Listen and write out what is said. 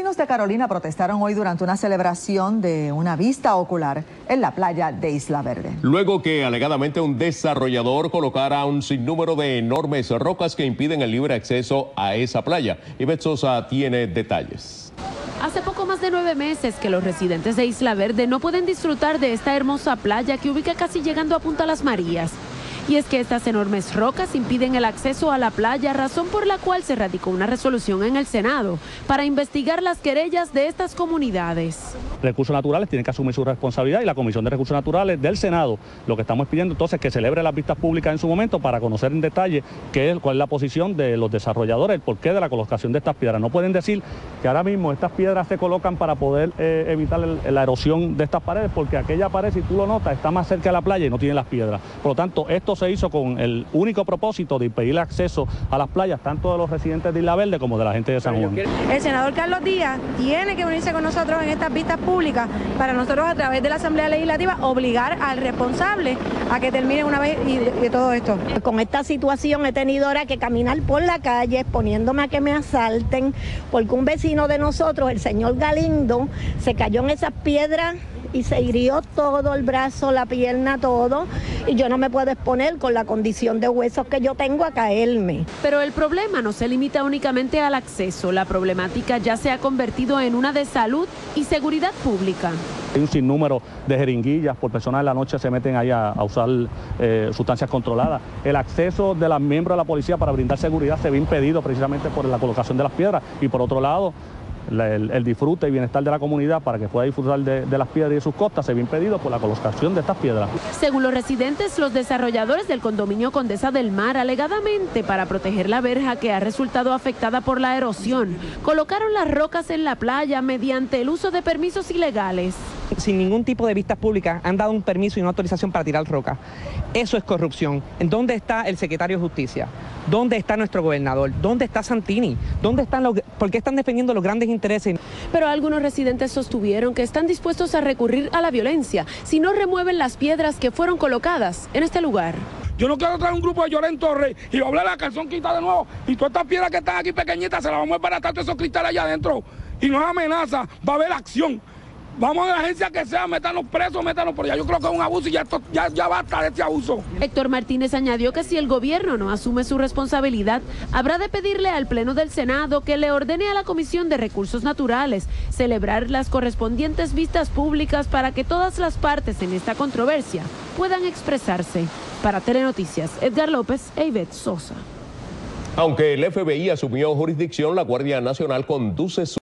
Vecinos de Carolina protestaron hoy durante una celebración de una vista ocular en la playa de Isla Verde. Luego que alegadamente un desarrollador colocara un sinnúmero de enormes rocas que impiden el libre acceso a esa playa. Ivette Sosa tiene detalles. Hace poco más de 9 meses que los residentes de Isla Verde no pueden disfrutar de esta hermosa playa que ubica casi llegando a Punta Las Marías. Y es que estas enormes rocas impiden el acceso a la playa, razón por la cual se radicó una resolución en el Senado para investigar las querellas de estas comunidades. Recursos Naturales tienen que asumir su responsabilidad y la Comisión de Recursos Naturales del Senado, lo que estamos pidiendo entonces es que celebre las vistas públicas en su momento para conocer en detalle cuál es la posición de los desarrolladores, el porqué de la colocación de estas piedras. No pueden decir que ahora mismo estas piedras se colocan para poder evitar la erosión de estas paredes, porque aquella pared, si tú lo notas, está más cerca de la playa y no tiene las piedras. Por lo tanto, esto se hizo con el único propósito de impedir el acceso a las playas, tanto de los residentes de Isla Verde como de la gente de San Juan. El senador Carlos Díaz tiene que unirse con nosotros en estas vistas públicas para nosotros, a través de la Asamblea Legislativa, obligar al responsable a que termine una vez y de todo esto. Con esta situación he tenido ahora que caminar por la calle exponiéndome a que me asalten, porque un vecino de nosotros, el señor Galindo, se cayó en esas piedras y se hirió todo el brazo, la pierna, todo, y yo no me puedo exponer con la condición de huesos que yo tengo a caerme. Pero el problema no se limita únicamente al acceso, la problemática ya se ha convertido en una de salud y seguridad pública. Hay un sinnúmero de jeringuillas, por personas en la noche se meten ahí a usar sustancias controladas. El acceso de los miembros de la policía para brindar seguridad se ve impedido precisamente por la colocación de las piedras, y por otro lado, el disfrute y bienestar de la comunidad para que pueda disfrutar de las piedras y de sus costas se ve impedido por la colocación de estas piedras. Según los residentes, los desarrolladores del condominio Condesa del Mar, alegadamente para proteger la verja que ha resultado afectada por la erosión, colocaron las rocas en la playa mediante el uso de permisos ilegales. Sin ningún tipo de vistas públicas han dado un permiso y una autorización para tirar roca. Eso es corrupción. ¿En dónde está el secretario de Justicia? ¿Dónde está nuestro gobernador? ¿Dónde está Santini? ¿Por qué están defendiendo los grandes intereses? Pero algunos residentes sostuvieron que están dispuestos a recurrir a la violencia si no remueven las piedras que fueron colocadas en este lugar. Yo no quiero traer un grupo de Llorén Torres y va a hablar la calzón quita de nuevo, y todas estas piedras que están aquí pequeñitas se las vamos a desbaratar todos esos cristales allá adentro, y no es amenaza, va a haber acción. Vamos a la agencia que sea, métanos presos, pero ya yo creo que es un abuso y ya basta de este abuso. Héctor Martínez añadió que si el gobierno no asume su responsabilidad, habrá de pedirle al Pleno del Senado que le ordene a la Comisión de Recursos Naturales celebrar las correspondientes vistas públicas para que todas las partes en esta controversia puedan expresarse. Para Telenoticias, Edgar López e Ivette Sosa. Aunque el FBI asumió jurisdicción, la Guardia Nacional conduce su